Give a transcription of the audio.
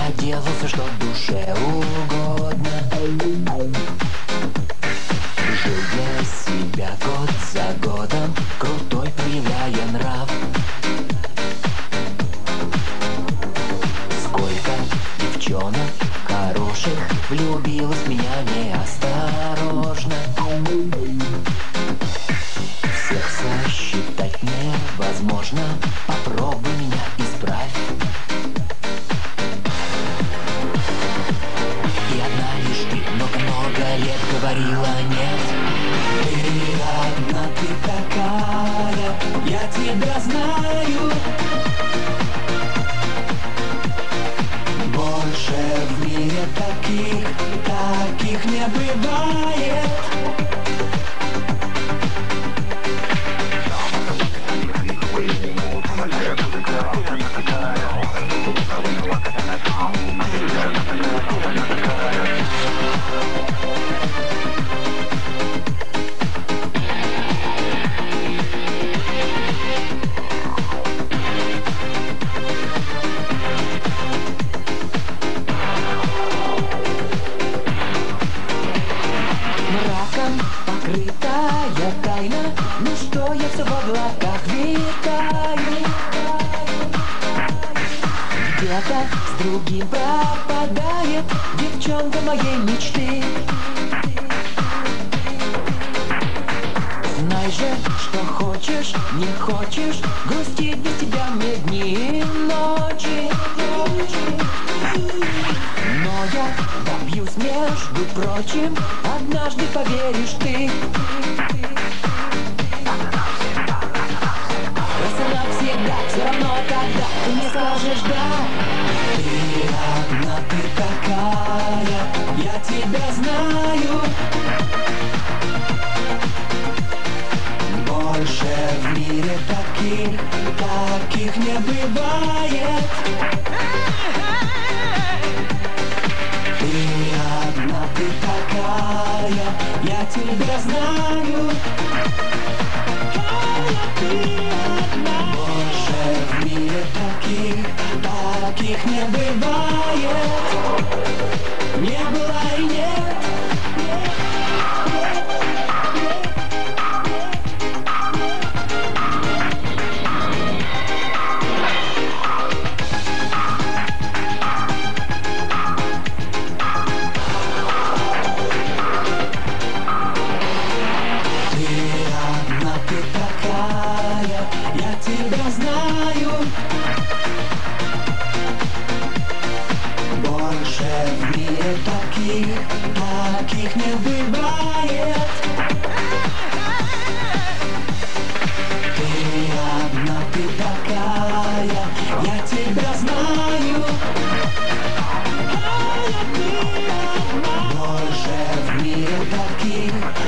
Я делал все, что душе угодно. Жил для себя год за годом, крутой проявляя нрав. Сколько девчонок хороших влюбилась в меня неосторожно. Всех сосчитать невозможно, попробуй меня исправь. И одна лишь ты много-много лет говорила нет. Ты одна, ты такая, я тебя знаю. Больше в мире таких не бывает. Мраком покрытая тайна, ну что я все в облаках витаю. Где-то с другим пропадает девчонка моей мечты. Знай же, что хочешь, не хочешь, грустить без тебя мне дни и ночи. Но я добьюсь, между прочим, однажды поверишь ты. Раз и навсегда, все равно когда ты мне скажешь да. Ты одна, ты такая, я тебя знаю. Больше в мире таких не бывает. Ты одна, ты такая, я тебя знаю. Больше в мире таких не бывает. Не было и нет. Тебя знаю. Больше в мире таких не бывает. Ты одна, ты такая, я тебя знаю. Больше в мире таких